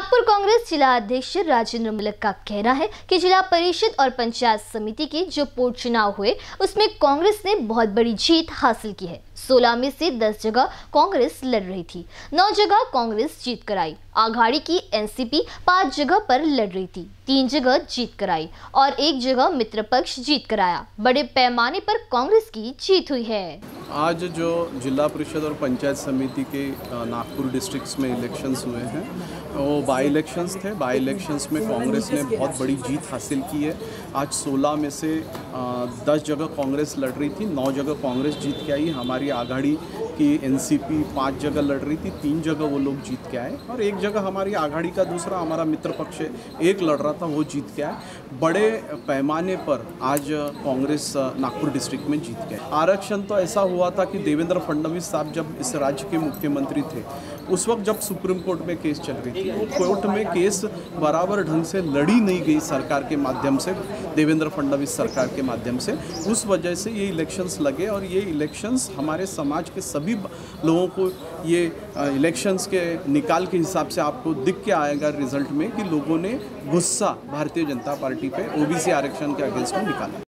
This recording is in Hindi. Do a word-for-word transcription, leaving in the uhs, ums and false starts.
नागपुर कांग्रेस जिला अध्यक्ष राजेंद्र मलिक का कहना है कि जिला परिषद और पंचायत समिति के जो पोर्ट चुनाव हुए उसमें कांग्रेस ने बहुत बड़ी जीत हासिल की है। सोलह में से दस जगह कांग्रेस लड़ रही थी, नौ जगह कांग्रेस जीत कर आई। आघाड़ी की एनसीपी पांच जगह पर लड़ रही थी, तीन जगह जीत कर आई और एक जगह मित्र पक्ष जीत कर आया। बड़े पैमाने पर कांग्रेस की जीत हुई है। आज जो जिला परिषद और पंचायत समिति के नागपुर डिस्ट्रिक्ट्स में इलेक्शंस हुए हैं वो बाई इलेक्शंस थे। बाई इलेक्शंस में कांग्रेस ने बहुत बड़ी जीत हासिल की है। आज सोलह में से दस जगह कांग्रेस लड़ रही थी, नौ जगह कांग्रेस जीत के आई। हमारी आघाड़ी की एनसीपी पाँच जगह लड़ रही थी, तीन जगह वो लोग जीत के आए और एक जगह हमारी आघाड़ी का दूसरा हमारा मित्र पक्ष एक लड़ रहा था, वो जीत के आए। बड़े पैमाने पर आज कांग्रेस नागपुर डिस्ट्रिक्ट में जीत के आए। आरक्षण तो ऐसा हुआ था कि देवेंद्र फडणवीस साहब जब इस राज्य के मुख्यमंत्री थे उस वक्त जब सुप्रीम कोर्ट में केस चल रही थी, वो कोर्ट में केस बराबर ढंग से लड़ी नहीं गई सरकार के माध्यम से, देवेंद्र फडणवीस सरकार के माध्यम से। उस वजह से ये इलेक्शंस लगे और ये इलेक्शंस हमारे समाज के सभी लोगों को ये इलेक्शंस के निकाल के हिसाब से आपको दिख के आएगा रिजल्ट में कि लोगों ने गुस्सा भारतीय जनता पार्टी पे ओबीसी आरक्षण के अगेंस्ट में निकाला।